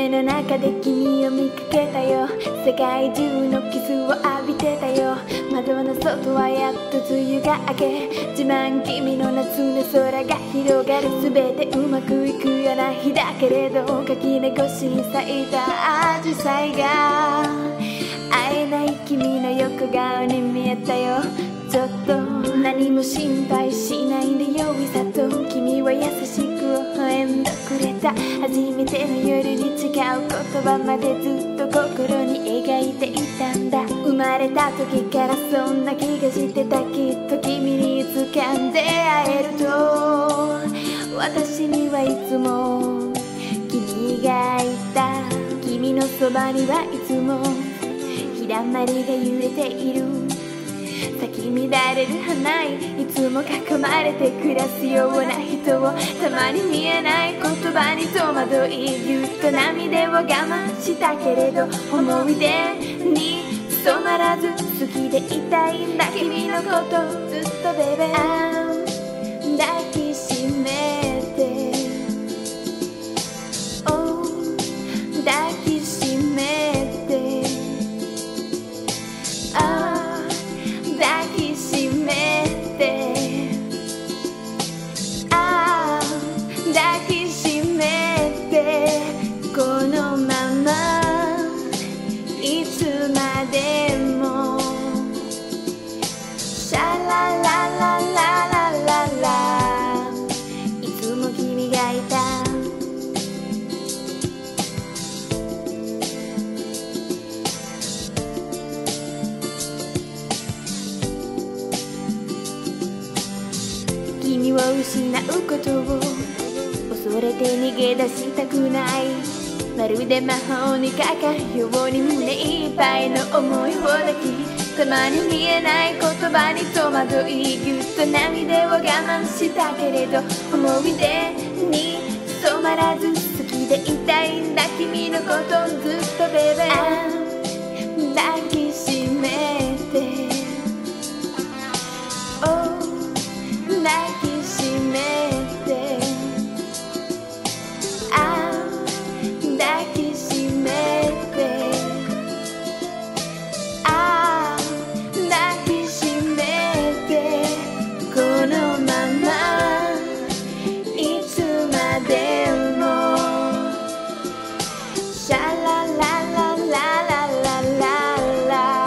の中で君を見かけたよ。世界中のキスを浴びてたよ。窓の外はやっと梅雨が明け、自慢君の夏の空が広がる。全てうまくいくような日だけれど、垣根越しに咲いたアジサイが会えない君の横顔に見えたよ。ちょっと何も心配しないでよいさと、君は優しく微笑んでくれた。初めての夜に違う言葉までずっと心に描いていたんだ。生まれた時からそんな気がしてた。きっと君にいつか出会えると、私にはいつも君がいた。君のそばにはいつも日だまりが揺れている。咲き乱れる花いつも囲まれて暮らすような人を、たまに見えない言葉に戸惑い、ぎゅっと涙を我慢したけれど、思い出に染まらず好きでいたいんだ君のことずっとベベ抱きしめて、oh、抱きしめて、抱きしめて、抱きしめて、このままいつまでもシャラララララララ、いつも君がいた。君を失うことを恐れて逃げ出したくない。まるで魔法にかかるように胸いっぱいの思いを抱き、たまに見えない言葉に戸惑い、ぎゅっと涙を我慢したけれど、思い出に染まらず好きでいたいんだ君のことずっとベベ抱きしめて、oh、抱きしめて、抱きしめて、抱きしめて、このままいつまでもシャララララララララ、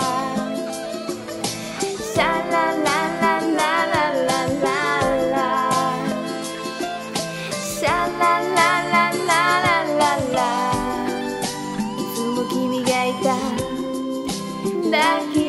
シャララララララララ、シャラララララララ、いつも君がいた。抱き